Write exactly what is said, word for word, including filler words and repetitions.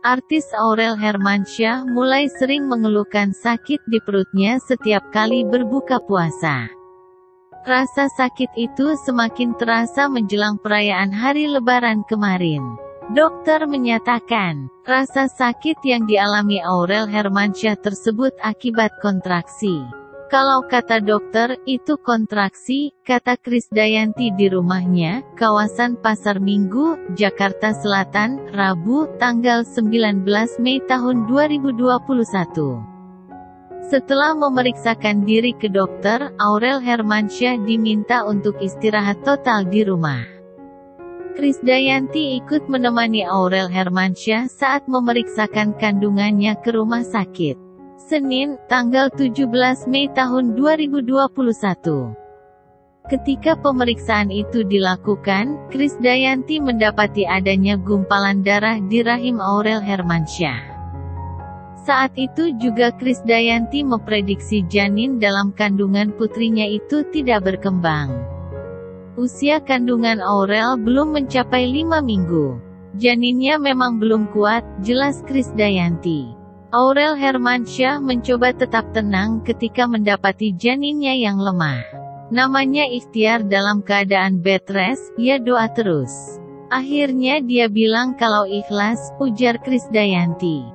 Artis Aurel Hermansyah mulai sering mengeluhkan sakit di perutnya setiap kali berbuka puasa. Rasa sakit itu semakin terasa menjelang perayaan Hari Lebaran kemarin. Dokter menyatakan, rasa sakit yang dialami Aurel Hermansyah tersebut akibat kontraksi. Kalau kata dokter, itu kontraksi, kata Krisdayanti di rumahnya, kawasan Pasar Minggu, Jakarta Selatan, Rabu, tanggal sembilan belas Mei tahun dua ribu dua puluh satu. Setelah memeriksakan diri ke dokter, Aurel Hermansyah diminta untuk istirahat total di rumah. Krisdayanti ikut menemani Aurel Hermansyah saat memeriksakan kandungannya ke rumah sakit. Senin, tanggal tujuh belas Mei tahun dua ribu dua puluh satu. Ketika pemeriksaan itu dilakukan, Krisdayanti mendapati adanya gumpalan darah di rahim Aurel Hermansyah. Saat itu juga Krisdayanti memprediksi janin dalam kandungan putrinya itu tidak berkembang. Usia kandungan Aurel belum mencapai lima minggu. Janinnya memang belum kuat, jelas Krisdayanti. Aurel Hermansyah mencoba tetap tenang ketika mendapati janinnya yang lemah. Namanya ikhtiar dalam keadaan bed rest, ia doa terus. Akhirnya dia bilang kalau ikhlas, ujar Krisdayanti.